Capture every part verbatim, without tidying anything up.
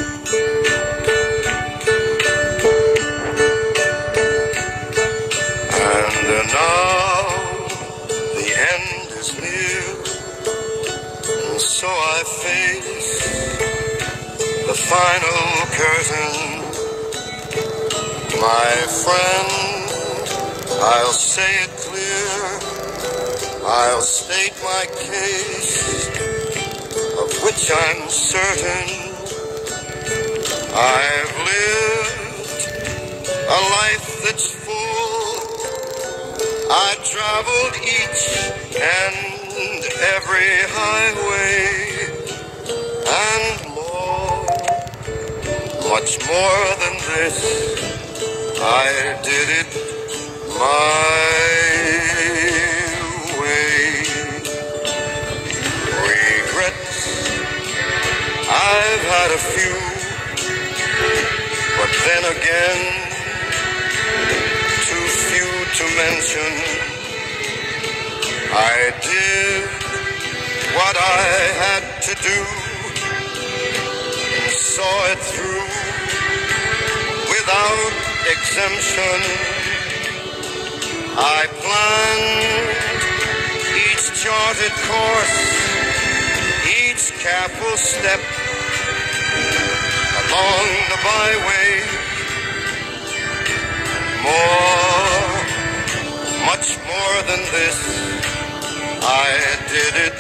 And now the end is near, and so I face the final curtain. My friend, I'll say it clear, I'll state my case, of which I'm certain. I've lived a life that's full. I traveled each and every highway, and more, much more than this, I did it my way. Regrets, I've had a few, but then again, too few to mention. I did what I had to do, and saw it through without exemption. I planned each charted course, each careful step along the byway. More, much more than this, I did it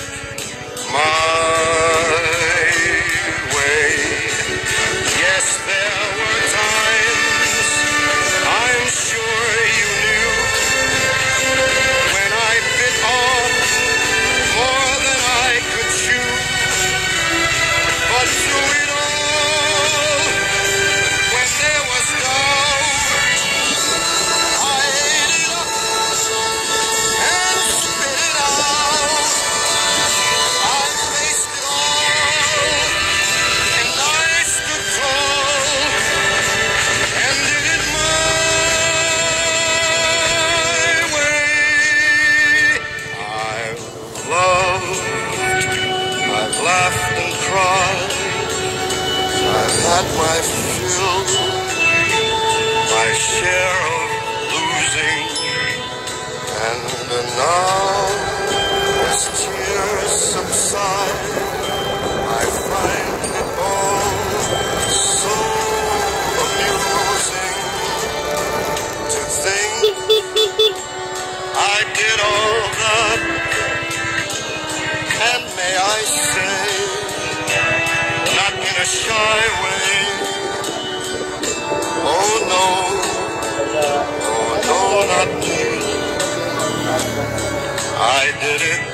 my way. Yes, there were times, I'm sure you knew, when I bit off more than I could chew. But through it all, when there was doubt, I ate it up and spit it out. I faced it all, and I stood tall, and did it my way. I've loved, I've laughed and cried, I've had my fill, my share of losing, and now, as tears subside, I find it all so amusing to think I did all that, and may I say, not in a shy way. Oh no, oh no, not me. I did it